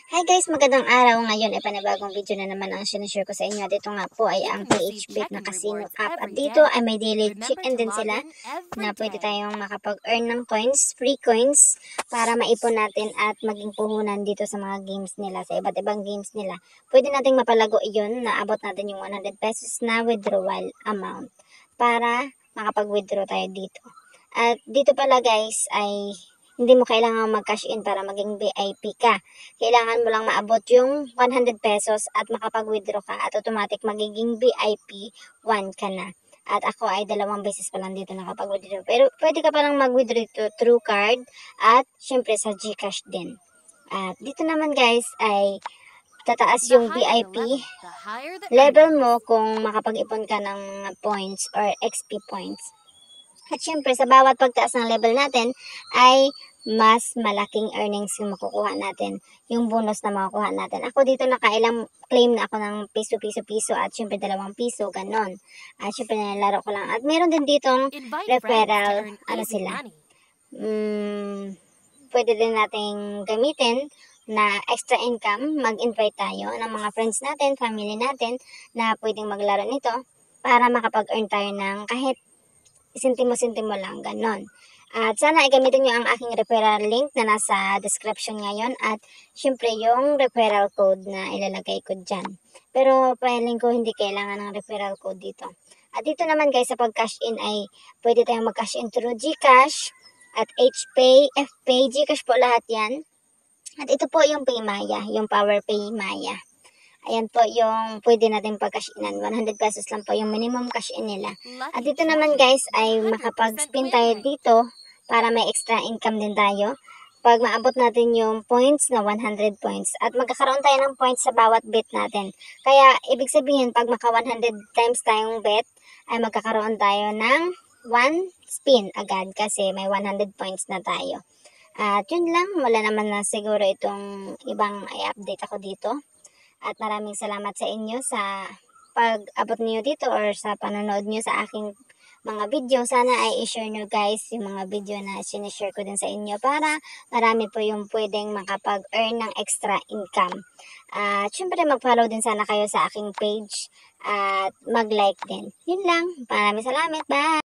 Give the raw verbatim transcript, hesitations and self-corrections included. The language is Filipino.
Hi guys, magandang araw. Ngayon ay panibagong video na naman ang sinishare ko sa inyo. At ito nga po ay ang P H Bet na casino app. At dito ay may daily chicken din sila na pwede tayong makapag-earn ng coins, free coins, para maipon natin at maging puhunan dito sa mga games nila, sa iba't ibang games nila. Pwede nating mapalago iyon na abot natin yung one hundred pesos na withdrawal amount para makapag-withdraw tayo dito. At dito pala guys ay hindi mo kailangan mag-cash in para maging V I P ka. Kailangan mo lang maabot yung one hundred pesos at makapag-withdraw ka at automatic magiging V I P one ka na. At ako ay dalawang beses pa lang dito nakapag-withdraw. Pero pwede ka palang mag-withdraw dito through card at syempre sa GCash din. At dito naman guys ay tataas yung V I P level mo kung makapag-ipon ka ng points or X P points. At syempre sa bawat pagtaas ng level natin ay mas malaking earnings yung makukuha natin, yung bonus na makukuha natin. Ako dito nakailang claim na ako ng piso, piso, piso at syempre dalawang piso, ganon. At syempre nilalaro ko lang. At meron din ditong referral, ano sila, mm, pwede din nating gamitin na extra income, mag-invite tayo ng mga friends natin, family natin na pwedeng maglaro nito para makapag-earn tayo ng kahit sintimo-sintimo lang, ganon. At sana ay gamitin nyo ang aking referral link na nasa description ngayon at syempre yung referral code na ilalagay ko dyan. Pero pahiling ko hindi kailangan ng referral code dito. At dito naman guys sa pag-cash in ay pwede tayong mag-cash in through GCash at HPay, FPay, GCash po lahat yan. At ito po yung PayMaya, yung PowerPay Maya. Ayan po yung pwede natin pag-cash inan. one hundred pesos lang po yung minimum cash in nila. At dito naman guys ay makapag-spin tayo dito para may extra income din tayo. Pag maabot natin yung points na one hundred points. At magkakaroon tayo ng points sa bawat bet natin. Kaya ibig sabihin pag maka one hundred times tayong bet ay magkakaroon tayo ng one spin agad kasi may one hundred points na tayo. At yun lang, wala naman na siguro itong ibang i-update ako dito. At maraming salamat sa inyo sa pag-abot niyo dito or sa panonood niyo sa aking mga video. Sana ay i-share nyo guys yung mga video na sinishare ko din sa inyo para marami po yung pwedeng makapag-earn ng extra income. At uh, syempre mag-follow din sana kayo sa aking page at mag-like din. Yun lang. Maraming salamat. Bye!